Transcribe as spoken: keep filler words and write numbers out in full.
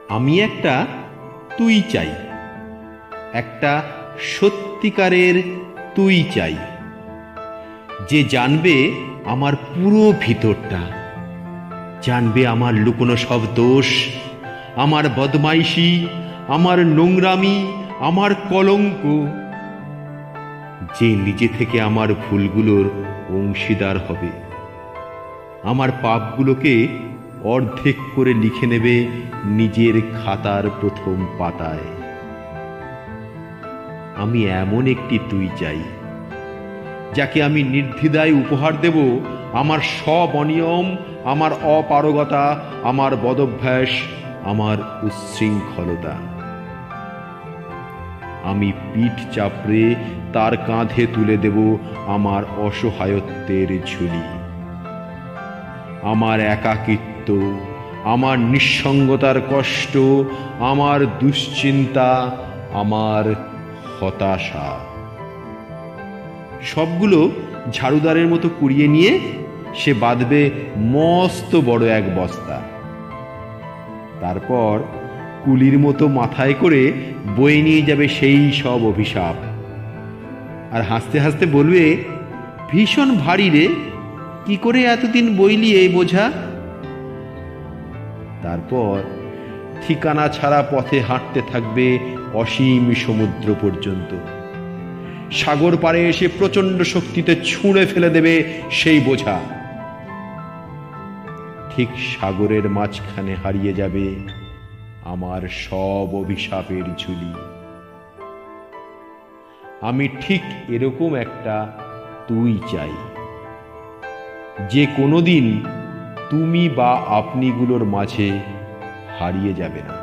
আমি একটা তুই চাই, একটা সত্যিকারের তুই চাই, যে জানবে আমার পুরো ভিতরটা, জানবে আমার লুকোনো সব দোষ, আমার বদমাইশি, আমার নোংরামি, আমার কলঙ্ক, যে নিজে থেকে আমার ভুলগুলোর অংশীদার হবে, আমার পাপগুলোকে অর্ধেক করে লিখে নেবে নিজের খাতার প্রথম পাতায়। আমি এমন একটি তুই চাই, যাকে আমি নির্দ্বিধায় উপহার দেব আমার সব অনিয়ম, আমার অপারগতা, আমার বদভ্যাস, আমার উচ্ছৃঙ্খলতা। আমি পিঠ চাপড়ে তার কাঁধে তুলে দেব আমার অসহায়ত্বের ঝুলি, আমার একাকিত্ব, আমার নিঃসঙ্গতার কষ্ট, আমার দুশ্চিন্তা, আমার হতাশা, সবগুলো ঝাড়ুদারের মতো কুড়িয়ে নিয়ে সে বাঁধবে মস্ত বড় এক বস্তা। তারপর কুলির মতো মাথায় করে বয়ে নিয়ে যাবে সেই সব অভিশাপ, আর হাসতে হাসতে বলবে, ভীষণ ভারী রে, কি করে এতদিন বইলি এই বোঝা। তারপর ঠিকানা ছাড়া পথে হাঁটতে থাকবে অসীম সমুদ্র পর্যন্ত। সাগর পাড়ে এসে প্রচন্ড শক্তিতে ছুঁড়ে ফেলে দেবে সেই বোঝা। ঠিক সাগরের মাঝখানে হারিয়ে যাবে আমার সব অভিশাপের ঝুলি। আমি ঠিক এরকম একটা তুই চাই, যে কোনোদিন তুমি বা আপনিগুলোর মাঝে হারিয়ে যাবে না।